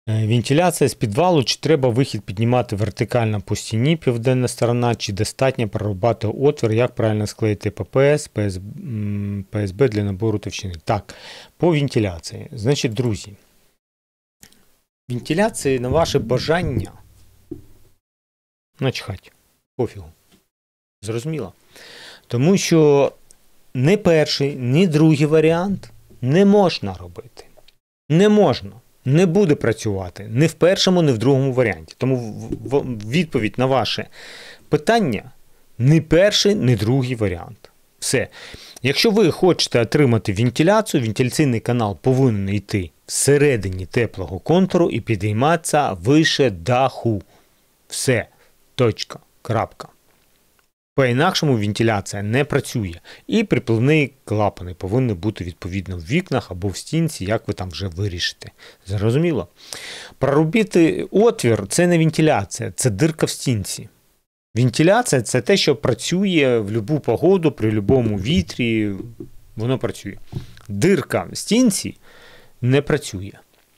Вентиляція з підвалу, чи треба вихід піднімати вертикально по стіні, південна сторона, чи достатньо прорубати отвір, як правильно склеїти ППС, ПСБ для набору товщини. Так, по вентиляції. Значить, друзі, вентиляції на ваше бажання начхать, пофігу. Зрозуміло? Тому що ні перший, ні другий варіант не можна робити. Не можна. Не буде працювати ні в першому, ні в другому варіанті. Тому відповідь на ваше питання – ні перший, ні другий варіант. Все. Якщо ви хочете отримати вентиляцію, вентиляційний канал повинен йти всередині теплого контуру і підійматися вище даху. Все. Точка. Крапка. По-інакшому вентиляція не працює. І припливні клапани повинні бути відповідно в вікнах або в стінці, як ви там вже вирішите. Зрозуміло? Прорубити отвір – це не вентиляція, це дирка в стінці. Вентиляція – це те, що працює в будь-яку погоду, при будь-якому вітрі, воно працює. Дирка в стінці не працює.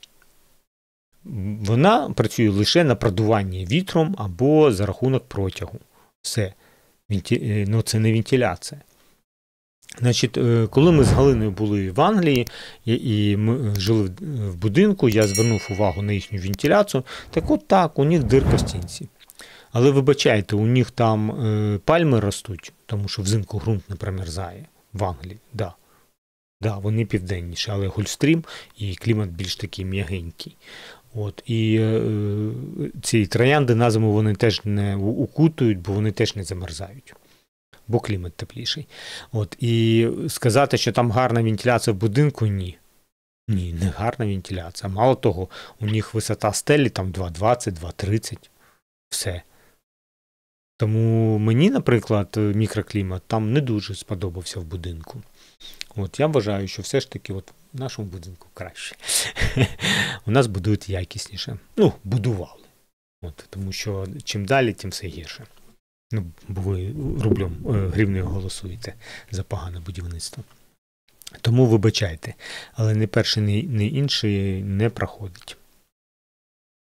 Вона працює лише на продуванні вітром або за рахунок протягу. Все. Ну, це не вентиляція. Значить, коли ми з Галиною були в Англії і ми жили в будинку, я звернув увагу на їхню вентиляцію. Так от так, у них дирка в стінці. Але вибачайте, у них там пальми ростуть, тому що взимку ґрунт не промерзає в Англії. Да. Да, вони південніші, але Гольфстрім і клімат більш такий м'ягенький. От, і ці троянди на зиму вони теж не укутують, бо вони теж не замерзають, бо клімат тепліший. От, і сказати, що там гарна вентиляція в будинку – ні. Ні, не гарна вентиляція. Мало того, у них висота стелі там 2,20, 2,30. Все. Тому мені, наприклад, мікроклімат там не дуже сподобався в будинку. От, я вважаю, що все ж таки от в нашому будинку краще. У нас будують якісніше. Ну, будували. От, тому що чим далі, тим все гірше. Ну, бо ви рублем, гривнею голосуєте за погане будівництво. Тому вибачайте. Але ні перший, ні інший не проходить.